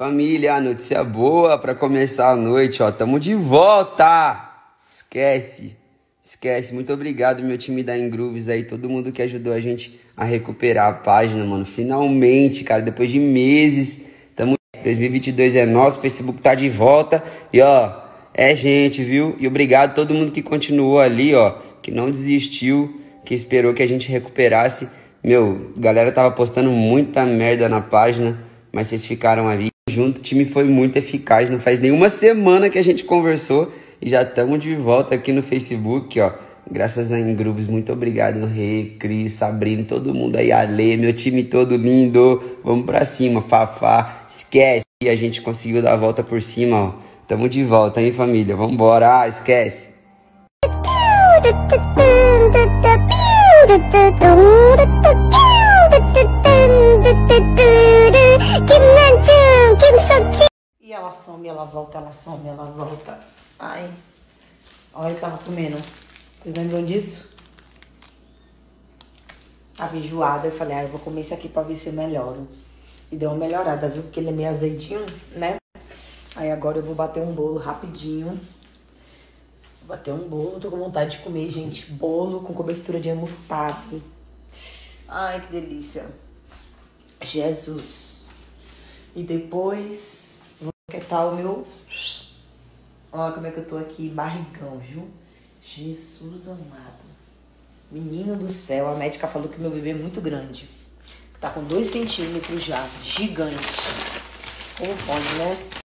Família, notícia boa pra começar a noite, ó. Tamo de volta! Esquece. Muito obrigado, meu time da Ingrooves aí, todo mundo que ajudou a gente a recuperar a página, mano. Finalmente, cara, depois de meses, 2022 é nosso, o Facebook tá de volta. E, ó, é gente, viu? E obrigado a todo mundo que continuou ali, ó, que não desistiu, que esperou que a gente recuperasse. Meu, a galera tava postando muita merda na página, mas vocês ficaram ali junto. O time foi muito eficaz, não faz nenhuma semana que a gente conversou e já estamos de volta aqui no Facebook, ó. Graças a Ingrooves, muito obrigado, Rê, Cris, Sabrina, todo mundo aí, Ale, meu time todo lindo. Vamos pra cima, Fafá, esquece. E a gente conseguiu dar a volta por cima, ó. Tamo de volta, hein, família? Vambora, esquece. E ela some, ela volta, ela some, ela volta. Ai, olha, eu tava comendo. Vocês lembram disso? Tava enjoada, eu falei, eu vou comer isso aqui pra ver se eu melhoro. E deu uma melhorada, viu? Porque ele é meio azedinho, né? Aí agora eu vou bater um bolo rapidinho. Vou bater um bolo, tô com vontade de comer, gente. Bolo com cobertura de mostarda. Ai, que delícia. Jesus. E depois, vou aquietar o meu... Olha como é que eu tô aqui, barrigão, viu? Jesus amado. Menino do céu, a médica falou que meu bebê é muito grande. Tá com 2 centímetros já, gigante. Como pode, né?